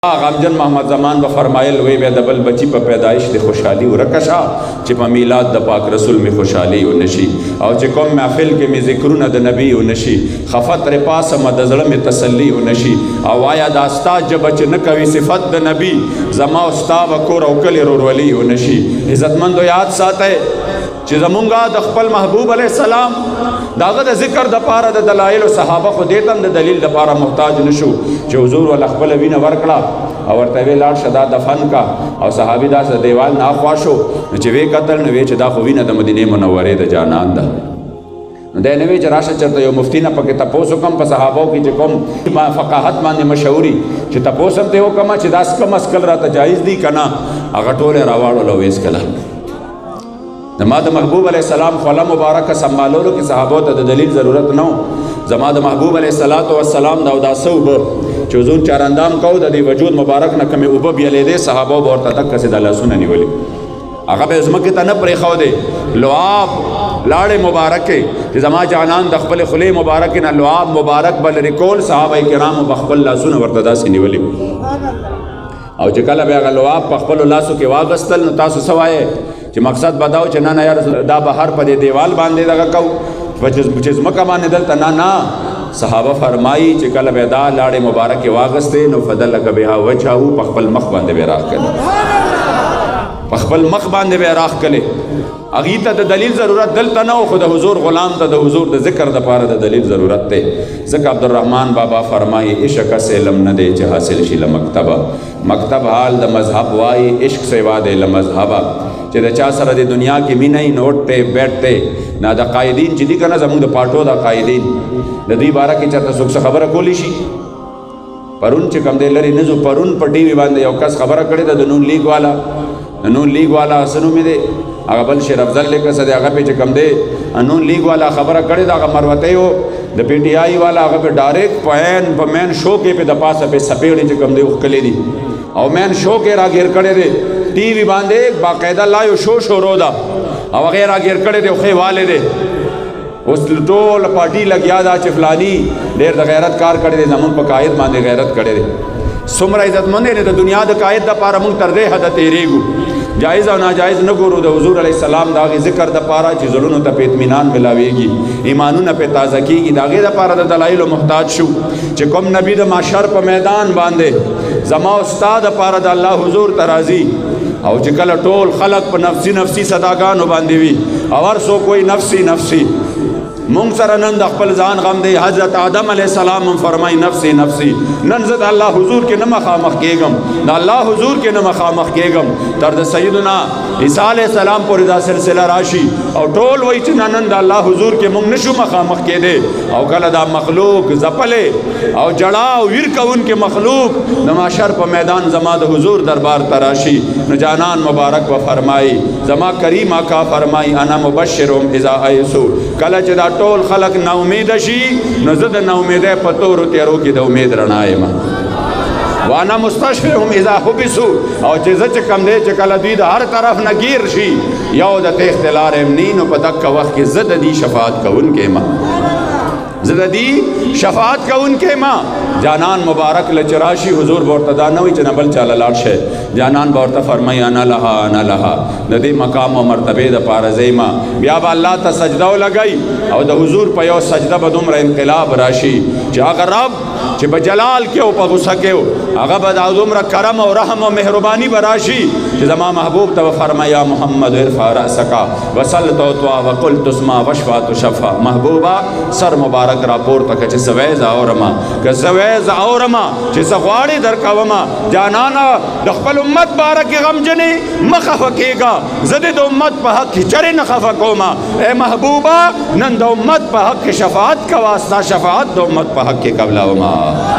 غمجن محمد زمان به فرمایل وی به د بل بچی په پیدایش د خوشحالي ورکشا چې په میلاد د پاک رسول می خوشحالي ونشي او چې کوم محفل کې می ذکرونه د نبی ونشي خفت ر پاسه مد زړه می تسلی ونشي او آیا د استاد جب چې نه کوي صفت د نبی زما استاد وکور او کلی رورولي ونشي عزتمندو یاد ساته چې زمونږه د خپل محبوب علی السلام داغه د ذکر د پاره د دلایل او صحابه خو دیتم د دلیل د پاره محتاج نشو چې حضور ول خپل وینه ورکړه او ورته وی لاړ شدا دفن کا او صحابي دا دیوال نه خواشو چې وی قتل نه وی چې دا خو وینه د مدینه منوره د جانان ده نو د نوې جراشه چرته یو مفتی نه پکې تاسو کوم په صحابو کې چې کوم فقاهت باندې مشهوري چې تاسو ته وکم چې داس کم اسکل راته جایز دي کنه هغه ټوله راوړل او ویس کله زما د محبوب علیہ السلام خوله مبارکه سنبالولو کې صحابو ته د دلیل ضرورت نه زما د محبوب علیہ السلام دا داسه وب چې حضور چاراندام کو د دې وجود مبارک نه کمه وب بیلې دې صحابو ورته تک څه د لاسونه نیولې هغه به زمکه ته نه پرې خو دې لعاب لاړې مبارکه چې زما جانان د خپل خله مبارک نه لعاب مبارک بل ریکول صحابه کرام بخپل لاسونه ورته داسې نیولې او چې کله به هغه لعاب په خپل لاسو کې واغستل نو تاسو سوای چې مقصد بداو چې نه یار دا بهر په دیوال باندې دغه کو چې زمکه باندې دلته نه صحابه فرمایي چې کله به دا لاړې مبارک واغسته نو فدلک بها وجهه په خپل مخ باندې به راخ کړي په خپل مخ باندې به راخ کړي هغه ته د دلیل ضرورت دلته نه خو د حضور غلام ته د حضور د ذکر د پاره د دلیل ضرورت ته ځکه عبدالرحمن بابا فرمایي عشق سے علم نه دی چې حاصل شي لمکتبه مکتب حال د مذهب وای عشق سیوا دی لمذهبه چې د چا سره د دنیا کې مینه نوټ ته بیٹ ته نه د قائدین چې دي کنه زموږ د پاټو د قائدین د دې باره کې چرته څوک خبره کولی شي پرون چې کم دی لري نه زو پرون په ټي وي باندې یو کس خبره کړې د نون لیگ والا سنو مې دی هغه بل شیر افضل لیکه سده هغه په چې کم دی نون لیگ والا خبره کړې دا هغه مروته یو د پی ټی آی والا هغه په ډایرکټ په مین شو کې په د پاسه په سپېړې چې کم دی وکړلې دي او مین شو کې راګیر کړي دي ټي وي باندې باقاعده لایو شو شروع ده او غیر راګیر کړي دي خو والے دي اوس ټول پارټي لګیا دا چې فلانی ډېر د غیرت کار کړي دي زمون په قائد باندې غیرت کړي دي څومره عزت مند نه د دنیا د قائد د پاره مونږ تر دې حد تیریږو جائز او ناجائز نه ګورو د حضور علی السلام دا غي ذکر د پاره چې زړونو ته په اطمینان ملاويږي ایمانونه په تازه کیږي دا غي د پاره د دلایل محتاج شو چې کوم نبی د محشر په میدان باندې زما استاد پاره د الله حضور ترازی او چې کله ټول خلق په نفسي صداګانو باندې وي او هر څوک کوئی نفسي مونږ سره نن د خپل ځان غم دی حضرت آدم علیہ السلام فرمای نفسي نن زه د الله حضور کې نه مخامخ کېږم د الله حضور کې نه مخامخ کېږم تر د سیدنا عیسی علیہ السلام پورې دا سلسله راشي او ټول وایي چې نن د الله حضور کې مونږ نشو مخامخ کېدی او کله دا مخلوق زپلې او جړا او ویر کوونکې مخلوق د محشر په میدان زما د حضور دربار ته راشي نو جانان مبارک و فرمایي زما کریم آقا فرمایي انا مبشرهم اذا ایسو کله چې دا ټول خلق نا امید شي نو زه د نا امیدۍ په تورو تیارو کې د امید رڼا یم وانا مستشفعهم اذا حبسوا او چې زه چې کم دی چې کله دوی د هر طرف نه گیر شي یو د تیښتې لارې م نی نو په دغه وخت کې زه د دې شفاعت کوونکی یم زه د دې شفاعت کوونکی یم جانان مبارک لچراشی حضور بورتدا نوی چې نبل چاله لاړ شي جانان بورته فرمای انا لها د دې مقام او مرتبه د پاره زیما بیا به الله ته سجده ولګي او د حضور په یو سجده به دومره انقلاب راشي چې هغه رب چې په جلال کې او په غصه کې هغه به د دومره کرم او رحم او مهرباني براشي چې زما محبوب ته فرمایا محمد ارفع رأسک وصل توتوا وقل تسمع وشفا تشفا محبوبا سر مبارک را پورته کړه چې سویز اورما که سویز اورما چې سغواړي درکوما جانانا د خپل امت بارک غمجنې مخه کېږه زه د امت په حق کې چرې نه خفه کوما اے محبوبا نن د امت په حق کې شفاعت کوه ستا شفاعت د امت په حق کې قبلوما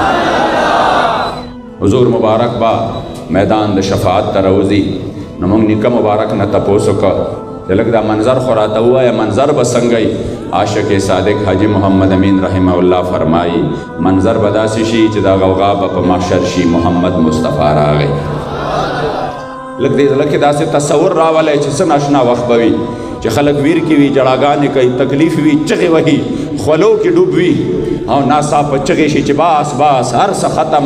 حضور مبارک با میدان د شفاعت ته راوځي نو موږ نیکه مبارک نه تپوس وکړه چې لږ دا منظر خو راته ووایه منظر به څنګه عاشق صادق حاجی محمد امین رحمه الله فرمایي منظر به داسې شي چې دا غوغا به په محشر شي محمد مصطفی راغی لږ دې زړه کې داسې تصور راولی چې څه ناشنا وخت به وي چې خلک ویر کې وي جړاګانې کوي تکلیف وي چغې وهي خولو کې ډوب وي او ناڅاپه چغې شي چې باس هر څه ختم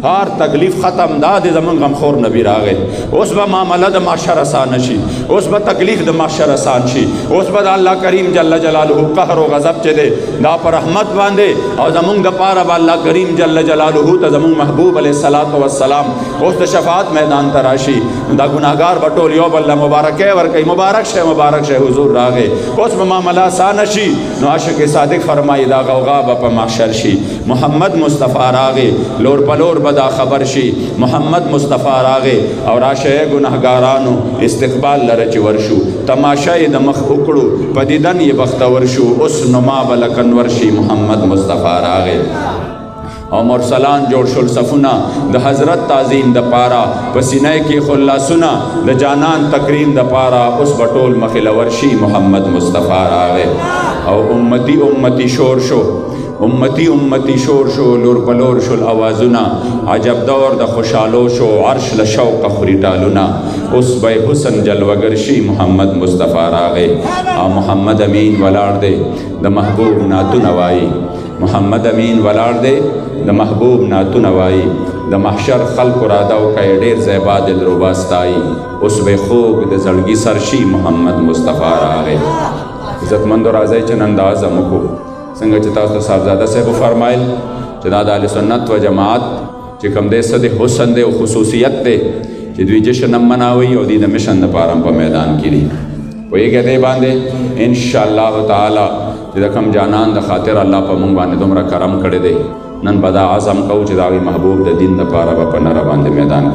هر تکلیف ختم دا د زمون غمخور نبی راغی اوس به معامله د محشر آسان شي اوس به تکلیف د محشر آسان شي اوس به د الله کریم جل جلاله قهر او غضب چې دی دا پر رحمت باندې او زمون د پاره به الله کریم جل جلاله ته زمون محبوب علیه الصلاۃ والسلام اوس د شفاعت میدان ته راشي دا ګناهګار به ټول یو بل مبارکۍ ورکوي مبارک شه حضور راغی اوس به معامله آسان شي نو عاشق صادق فرمایي دا غوغا به په محشر شي محمد مصطفی راغی لور پلور بدا خبر شي محمد مصطفی راغی او راشه ګناهګارانو استقبال لره چې ورشو تماشای د مخ وکړو په دیدن یې بختور شو اوس نما بلکنور شي محمد مصطفی راغی او مرسلان جوړ شول صفونه د حضرت تعظیم د پارا پسینه کې خلاصونه د جانان تکریم د پارا اوس بټول مخلور شي محمد مصطفی راغی او امتی شور شو امتی شور شو لور بلور شل آوازونه عجب دور د خوشالو شو عرش لشوق خریدالونه اوس به حسن جلوگر شي محمد مصطفی راغی او محمد امین ولاړ دی د محبوب ناتونه وایي محمد امین ولاړ دی د محبوب ناتونه وایي د محشر خلق را دا وکړي ډېر زیبا دلربا ستایي اوس به خوږ د زړګي سر شي محمد مصطفی راغی عزتمندو راځئ چې نن دا عزم وکړو څنګه چې تاسو ته صاحبزاده صاحب فرمایل چې دا د اهل سنت و جماعت چې کوم دی څه د حسن دی او خصوصیت دی چې دوی جشن هم مناوي او دوی د مشن دپاره هم په میدان کې دي پوهېږئ دی باندې انشاءالله تعالی چې د کوم جانان د خاطر الله په موږ باندې دومره کرم کړی دی نن به دا عزم کوو چې د هغوی محبوب د دین دپاره به په نره باندې میدان کې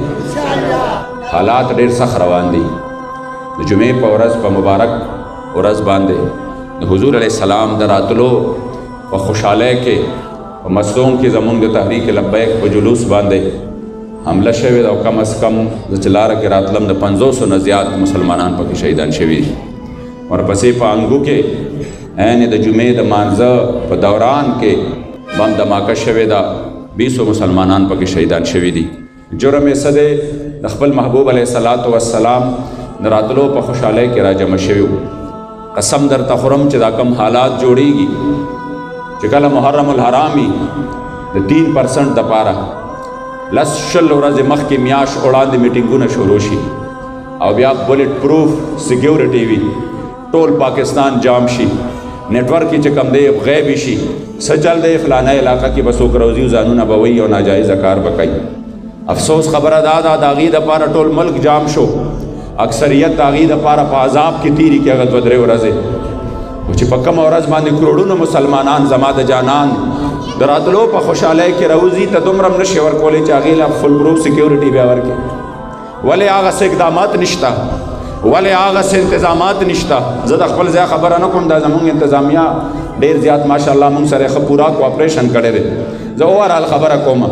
ودرېږو حالات ډېر سخت روان دي د جمعې په ورځ په مبارک ورځ باندې د حضور علیہ السلام د راتلو په خوشحالی کې په مصدوم کې زمونږ د تحریک لبیک په جلوس باندې حمله شوې ده او کم از کم د چې لاره کې راتلم د 500 نه زیات مسلمانان پکې شهیدان شوي دي ورپسې په انګو کې عین د جمعې د مانځه په دوران کې بم دماکه شوې ده 200 مسلمانان پکې شهیدان شوي دي جرم یې څه دی د خپل محبوب علیه الصلاۃ والسلام د راتلو په خوشحالی کې راجمع شوي قسم در تخرم چې دا کم حالات جوړیږي چې کله محرم الحرامي د 3% د پاره لس شل ورځې مخکې میاش وړاندې میټینګونه شروع شي او بیا بولټ پروف سیکیورټي وي ټول پاکستان جام شي نیټورک چې کم دی غیبي شي څه چل دی فلانه علاقه کې بس وکروزي ځانونه به وایي او ناجایزه کار به کوي افسوس خبره دا ده د هغې دپاره ټول ملک جام شو اکثریت د هغې دپاره په عذاب کې تیري کې هغه 2-3 ورځې چې په کومه ورځ باندې کروڑونه مسلمانان زما د جانان د راتلو په خوشحالی کې راوځي ته دومره هم نشي ورکولی چې هغې له فل پروف سیکیورټي بیا ورکړي ولې هغه څه اقدامات نشته ولې هغه څه انتظامات نشته زه د خپل ځای خبره نه کوم دا زموږ انتظامیه ډېر زیات ماشاءالله موږ سره ښه پوره کوآپریشن کړی دی زه اوورال خبره کوم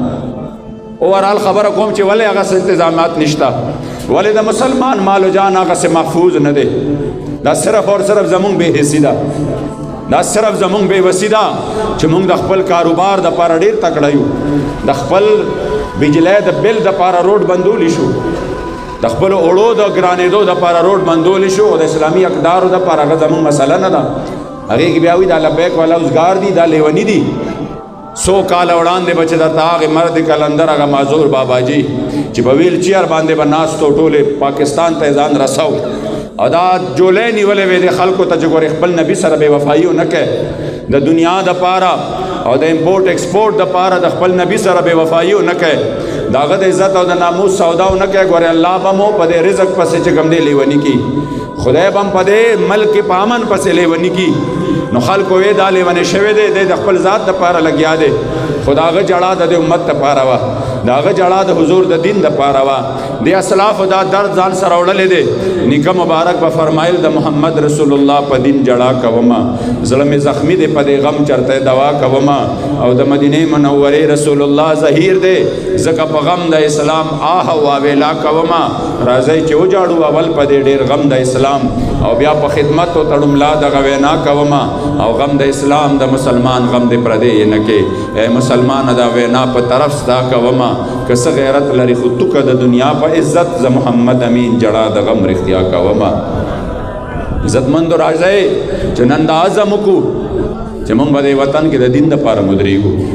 چې ولې هغه څه انتظامات نشته ولې د مسلمان مال و جان هغه څه محفوظ نه دی دا صرف اور صرف زمونږ بې حسي ده دا صرف زمونږ بې وسي ده چې مونږ د خپل کاروبار دپاره ډېر تکړه یو د خپل بجلی د بل دپاره روډ بندولی شو د خپلو اوړو د ګرانېدو دپاره روډ بندولی شو او د اسلامي اقدارو دپاره هغه زمونږ مسله نه ده هغې کې بیا وي دا لبیک والا اوزګار دي دا لیوني دي 100 کاله وړاندې به چې درته هغې مرد کلندر هغه معذور باباجي چې په ویل چیر باندې به ناستو ټولې پاکستان ته ځان رسو او دا جولۍ نیولې وې د خلکو ته چې ګورې خپل نبي سره بې وفایي ونه کوي د دنیا دپاره او د امپورټ ایکسپورټ دپاره د خپل نبي سره بې وفایي ونه کوي د هغه د عزت او د ناموس سودا ونه کوي ګورې الله به مو په دې رزق پسې چې کوم دی لیوني کي خدای به هم په دې ملک په امن پسې لیوني کي نو خلکو وې دا لیونی شوی دی د خپل ذات دپاره لګیا دی خو د هغه جړه د دې امت دپاره وه د هغه جړه د حضور د دین دپاره وه د اسلافو دا درد ځان سره وړلی دی نیکه مبارک به فرمایل د محمد رسول الله په دین جړه کومه زړه مې زخمي دی په دې غم چرته دوا کومه او د مدینې منورې رسول الله ظهیر دی ځکه په غم د اسلام آه واویلا کومه راځئ چې وجاړو اول په دې ډېر غم د اسلام او بیا په خدمت او تړملا دغه وینا کومه او غم د اسلام د مسلمان غم د پردې نه کې اے مسلمان دا وینا په طرف ستا کومه که څه غیرت لري خو توکه د دنیا په عزت ز محمد امین جړه د غم رښتیا کومه عزتمندو راځئ چې نن دا عزم وکړو چې موږ به د وطن کې د دین دپاره ودرېږو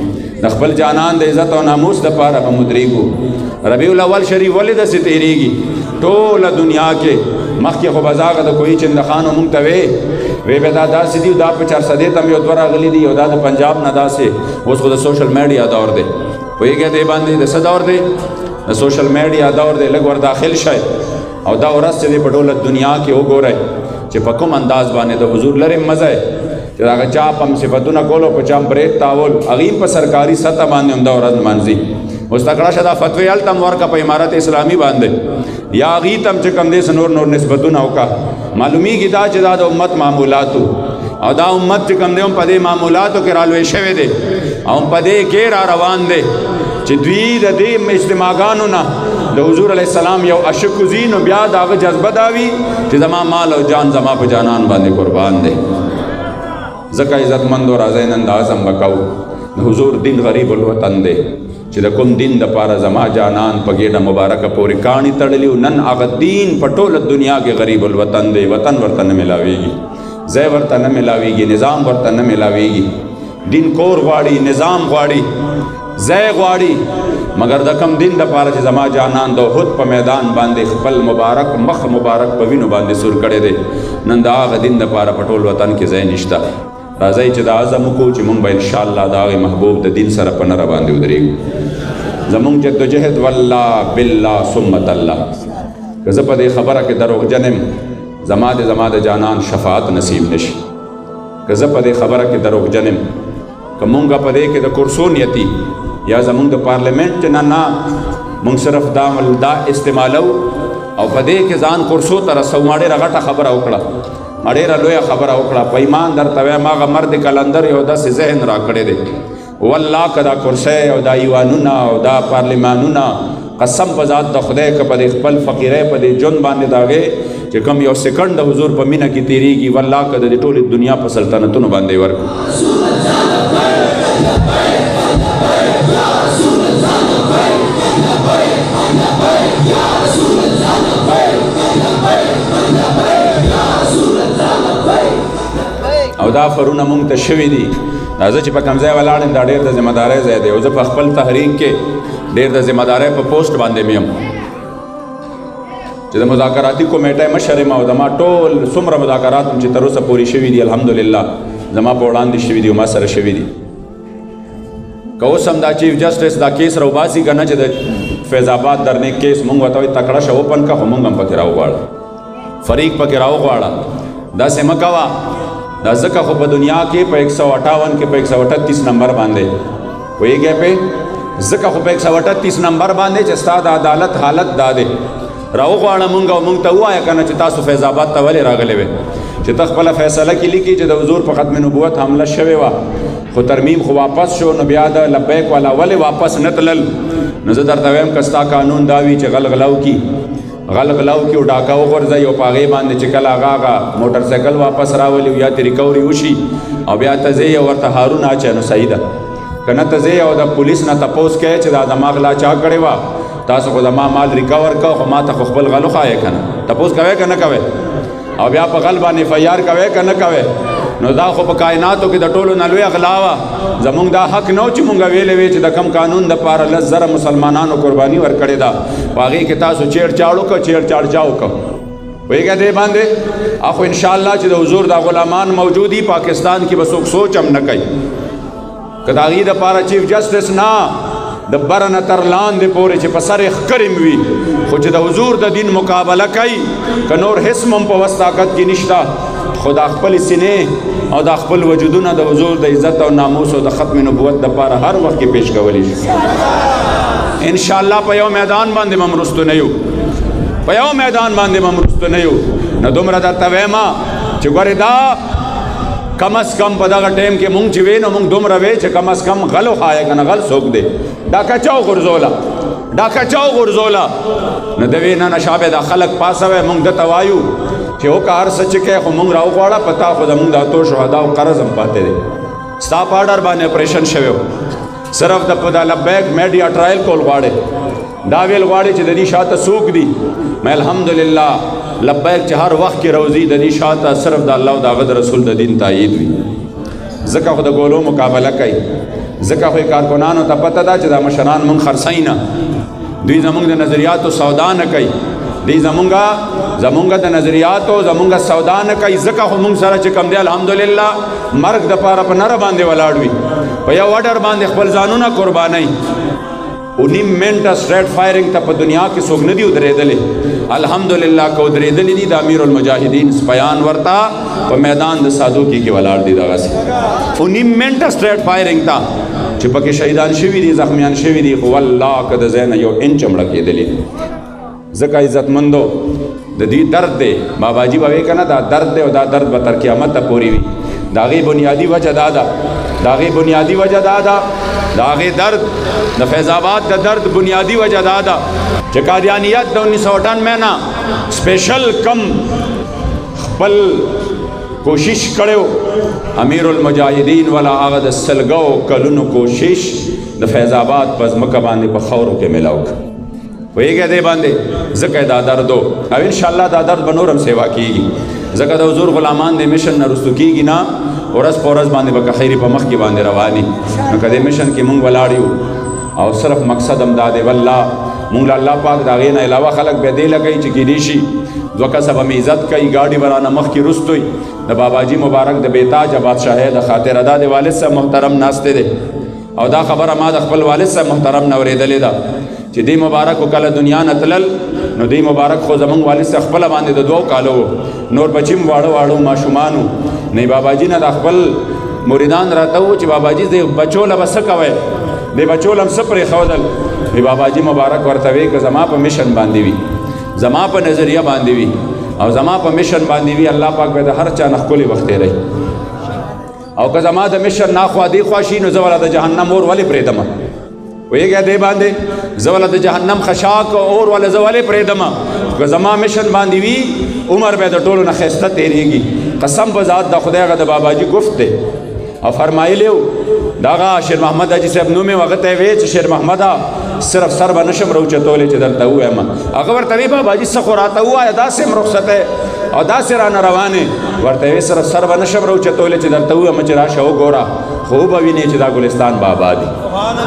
د خپل جانان د عزت او ناموس دپاره به مدرېږو. ربیع الاول شریف ولې داسې تېرېږي؟ ټوله دنیا کې مخکې خو به زاغه د کوهي چندخانو مونږ ته وی به دا داسې دي، دا په 400 ته یو دوه راغلي دي، او دا د پنجاب نه داسې. اوس خو د سوشل میډیا دور دی، پوهېږئ دې باندې د څه دور دی؟ د سوشل میډیا دور دی. لږ ور داخل شئ او دا ورځ چې دی په ټوله دنیا کې وګورئ چې په کوم انداز باندې د حضور لرې مزه چې د هغه چا په صفتونه کولو په چا برید تاول هغې په سرکاري سطح باندې هم دا ورځ لمانځي. اوس تکړه شه دا فتوې هلته هم ورکړه په امارت اسلامي باندې، یا هغې ته هم چې کوم دی څه نور نسبتونه وکړه. معلومیږي دا چې دا د امت معمولاتو، او دا امت چې کوم دی هم په دې معمولاتو کې رالوی شوی دی او په دې کې را روان دی چې دوی د دې اجتماعګانو نه د حضور علیه السلام یو عاشق وزي، نو بیا د هغه جذبه دا وي چې زما مال او جان زما په جانان باندې قربان دی. ځکه عزتمندو راځئ نن دا عزم وکړو، د حضور دین غریب الوطن دی چې د کوم دین دپاره زما جانان په ګېډه مبارکه پورې کاڼي تړلي وو، نن هغه دین په ټوله دنیا کې غریب الوطن دی. وطن ورته نه میلاویږي، ځای ورته نه میلاویږي، نظام ورته نه میلاویږي. دین کور غواړي، نظام غواړي، ځای غواړي، مګر د کم دین دپاره چې زما جانان د احد په میدان باندې خپل مبارک مخ مبارک په وینو باندې سور کړی دی، نن د هغه دین دپاره په ټول وطن کې ځای نشته. راځئ چې دا عزم وکړو چې مونږ به انشاءالله د هغې محبوب د دین سره په نره باندې ودرېږو. زمونږ جدوجهد والله بالله ثم تالله، که زه په دې خبره کې دروغجن یم زما د جانان شفاعت نصیب نشي. که زه په دې خبره کې دروغجن یم، که مونږ په دې کې د کرسو نیتي یا زمونږ د پارلیمنټ نه مونږ صرف دا استعمالو او په دې کې ځان کرسو ته رسو، ما ډېره غټه خبره وکړه، ما ډېره لویه خبره وکړه. په ایمان درته وایم هغه مرد کلندر یو داسې ذهن را کړی دی، والله که دا کرسی او دا ایوانونه او دا پارلیمانونه قسم په ذات د خدای که په دې خپل فقیرۍ په دې ژوند باندې د هغې چې کوم یو سیکنډ د حضور په مینه کې تېرېږي، والله که د دې ټولې دنیا په سلطنتونو باندې ورکړو. او دا فرونه مونږ ته شوي دي. دا زه چې په کوم ځای ولاړ یم دا ډېر د ذمهدارۍ ځای دی، او زه په خپل تحریک کې ډېر د ذمهدارۍ په پوسټ باندې مې یم چې د مذاکراتي کمیټۍ مشر یم، او زما ټول څومره مذاکرات چې تر اوسه پورې شوي دي الحمدلله زما په وړاندې شوي دي او ما سره شوي دي. که اوس هم دا چیف جسټس دا کیس راوباسي که نه چې د فیض آباد درنیک کیس مونږ ورته وایي تکړه شه اوپن که، خو مونږ هم پکې راوغواړه، فریق پکې راوغواړه. داسې مه کوه. دا ځکه خو په دنیا کې په 158 کې په 138 نمبر باندې پوهېږئ پې، ځکه خو په 138 نمبر باندې چې ستا د عدالت حالت دا دی. راوغواړه مونږ او مونږ ته ووایه که نه چې تاسو فیض آباد ته ولې راغلی وې، چې ته خپله فیصله کې لیکي چې د حضور په ختم نبوت حمله شوې وه، خو ترمیم خو واپس شو، نو بیا د لبیک والا ولې واپس نه تلل؟ نو زه درته وایم که ستا قانون دا وي چې غلغلاو کی او ډاکه وغورځوي او په هغې باندې چې کله هغه موټر سایکل واپس راولي یا ترې ریکوري وشي او بیا ته ځې او ورته هارون اچوي نو صحیح ده. که نه ته ځې او د پولیس نه تپوس کوې چې دا زما غلا چا کړې وه، تاسو خو زما مال ریکور کو، خو ما ته خو خپل غلو ښایې که نه، تپوس کوې که نه کوې، او بیا په غل باندې FIR کوې که نه کوې. نو دا خو په کائناتو کې د ټولو نه لویه غلا وه. زمونږ دا حق نه و چې مونږ ویلې وې چې د کم قانون دپاره 10,000 مسلمانانو قرباني ورکړې ده، په هغې کې تاسو چیړچاړ وکړه، چیړچاړ وکړه، پوهېږئ دې باندې. خو انشاءالله چې د حضور دا غلامان موجود دي پاکستان کې به څوک سوچ هم نه کوي. که د هغې دپاره چیف جسټس نه د بره نه تر لاندې پورې چې په سر یې ښکرم وي، خو چې د حضور د دین مقابله کوي، که نور حسم هم په وس طاقت کې نشته، خو دا خپل سینې او دا خپل وجودونه د حضور د عزت او ناموس او د ختم نبوت دپاره هر وخت کې پیش کولی شي. انشاءالله په یو میدان باندې به مرستو نه یو، په یو میدان باندې به مرستو نه یو. نو دومره درته وایم چې ګورې دا کم از کم په دغه ټایم کې مونږ چې وې نو مونږ دومره وې چې کم از کم غل وښایه که نه، غل څوک دی؟ ډاکه چا وغورځوله، ډاکه چا وغورځوله؟ نو د وې نه نشا به دا خلک پاسوی، مونږ دته وایو چې وکه هر څه چې کوې خو مونږ راوغواړه، په تا خو زمونږ د اتو شهداو قرض هم پاتې دی، ستا په اډر باندې اپریشن شوی و، صرف د په دا لبیک میډیا ټرایل کول غواړې، دا ویل غواړې چې د دې شاته څوک دي. مې الحمدلله لبیک چې هر وخت کې روزي د دې شاته صرف د الله او د هغه د رسول د دین تایید وي، ځکه خو د ګولو مقابله کوي. ځکه خو کارکنانو ته پته ده چې دا مشران مونږ خرڅوي نه، دوی زمونږ د نظریاتو سودا نه کوي، دوی زمونږ د نظریاتو زمونږ سودا نه کوي، ځکه خو مونږ سره چې کوم دی الحمدلله مرګ دپاره په نره باندې ولاړ وي، په یو وډر باندې خپل ځانونه قربانوي. 9 منټه سټریټ فایرنګ ته په دنیا کې څوک نه دي ودرېدلی، الحمدلله که ودرېدلی دي د امیر المجاهدین سپیان ورته په میدان د سادوکي کې ولاړ دي دغسې 9 منټه سټریټ فایرنګ ته چې پکې شهیدان شوي دي، زخمیان شوي دي، خو والله که د ځای نه یو انچ هم ړکېدلي. ځکه عزتمندو د دې درد دی، باباجي به وایي که نه دا درد دی او دا درد به تر قیامته پورې وي. د هغې بنیادي وجه دا ده، د هغې بنیادي وجه دا ده، د هغې درد د فیض آباد د درد بنیادي وجه دا ده چې قادیانیت د 1998 نه سپیشل کم خپل کوشش کړو امیر المجاهدین والا هغه د سلګو کلونو کوشش د فیض آباد په ځمکه باندې په خاورو کې میلاو کړ. پوهېږئ دې باندې ځکه دا درد و او انشاءالله دا درد به نور هم سیوا کېږي، ځکه د حضور غلامان د مشن نه رستو کېږي نه، ورځ په ورځ باندې به که خیري په مخ کې باندې رواني. نو که دې مشن کې مونږ ولاړ یو او صرف مقصد هم دا دی والله مونږ له الله پاک د هغې نه علاوه خلک بیا دې لګوي چې کېدای شي 2 کسه به مې عزت کوي، ګاډي به رانه مخکې رستوي. د باباجي مبارک د بېتاجه بادشاهۍ د خاطره دا د والد صاحب محترم ناستې دی او دا خبره ما د خپل والد صاحب محترم نه اورېدلې ده چې دې مبارک کله دنیا نه تلل نو دې مبارک خو زمونږ والد صاحب خپله باندې د 2 کالو نور بچي هم واړه واړه ماشومان وو. نه باباجي نه د خپل مریدان راته وو چې باباجي دې بچو له به څه کوئ، دې بچو له هم څه پرېښودل. وی باباجي مبارک ورته وی که زما په مشن باندې وي، زما په نظریه باندې وي او زما په مشن باندې وي، الله پاک به د هر چا نه ښکلې وخت تېروي. او که زما د مشن ناخوا دې خوا شي نو زه وله د جهنم اور ولې پرېږدمه. پوهېږئ دې باندې زه وله د جهنم خشاک اور وله زه ولې پرېږدمه. که زما مشن باندې وي عمر به د ټولو نه ښایسته تېرېږي. قسم په ذات د خدای هغه د باباجي گفت دی او فرمایلی و دغه شیر محمد حاجي صاحب نوم یې هغه ته یې ویې چې شیر محمده صرف سر به نشم راوچتولی چې درته ووایم. هغه ورته وی باباجي څه خو راته ووایه داسې هم رخصتی او داسې رانه روانې. ورته وی صرف سر به نشم راوچتولی چې درته ووایم چې راشه وګوره، خو وبه وینې چې دا ګلستان به آباد وي،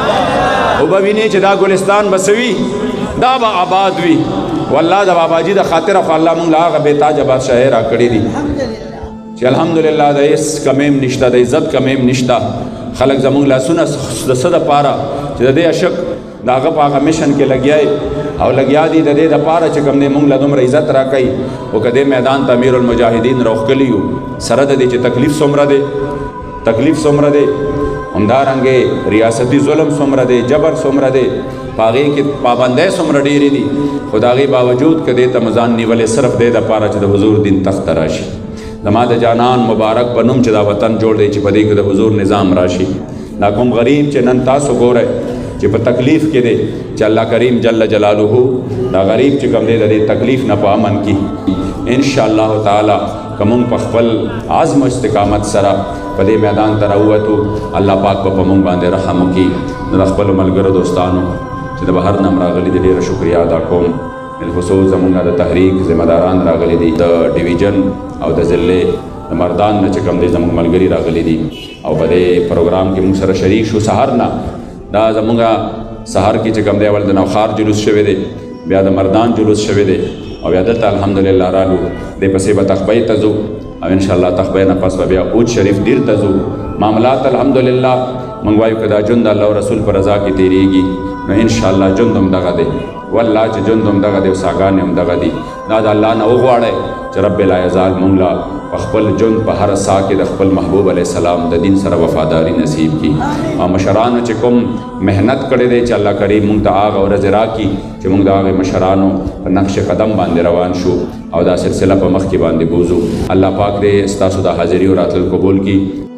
وبه وینې چې دا ګلستان به څه وي، دا به آباد وي. والله د باباجي د خاطره خو الله مونږ له هغه بېتاجه بادشاهۍ را کړي دي چې الحمدلله د هېڅ کمی هم نشته، د عزت کمی هم نشته. خلک زمونږ لاسونه د څه دپاره چې د دې عشق د هغه په هغه مشن کې لګیا او لګیا دي د دې دپاره چې کوم دی مونږ له دومره عزت را کوي. خو که دې میدان ته امیر المجاهدین راوښکلي یو سره د دې چې تکلیف څومره دی، تکلیف څومره دی، همدارنګې ریاستي ظلم څومره دی، جبر څومره دی، په هغې کې پابندۍ څومره ډېرې دي، خو د هغې باوجود که دې ته مو ځان نیولی صرف دې دپاره چې د حضور دین تخت ته راشي. زما د جانان مبارک په نوم چې دا وطن جوړ دی چې په دې کې د حضور نظام راشي. دا کوم غریب چې نن تاسو ګورئ چې په تکلیف کې دی چې الله کریم جل جلاله دا غریب چې کوم دی د دې تکلیف نه په امن کې انشاءالله تعالی که مونږ په خپل عزم او استقامت سره په دې میدان ته راووتو الله پاک به په مونږ باندې رحم وکړي. د خپلو ملګرو دوستانو چې د بهر نه هم راغلي دي ډېره شکریا ادا کوم. بالخصوص زمونږ د تحریک ذمه داران راغلي دي، د ډیویژن او د ضلع د مردان نه چې کوم دی زمونږ ملګري راغلي دي او په دې پروګرام کې مونږ سره شریک شو. سهار نه دا زمونږ سهار کې چې کوم دی اول د نوخار جلوس شوی دی، بیا د مردان جلوس شوی دی او بیا دلته الحمدلله رالو. دې پسې به تخبۍ ته ځو او انشاءالله تخبۍ نه پس به بیا اوج شریف دیر ته ځو. معاملات الحمدلله مونږ وایو که دا ژوند د الله او رسول په رضا کې تېرېږي نو انشاءالله ژوند هم دغه دی، والله چې ژوند هم دغه دی او ساګانې هم دغه دي. دا د الله نه وغواړئ چې رب العزال مونږ له په خپل ژوند په هر ساه کې د خپل محبوب علیه السلام د دین سره وفاداري نصیب کړي. او مشرانو چې کوم محنت کړی دی چې الله کریم مونږ ته هغه ورځې راکړي چې مونږ د هغې مشرانو په نقش قدم باندې روان شو او دا سلسله په مخ کې باندې بوزو. الله پاک دې ستاسو د حاضري او راتلل قبول کړي.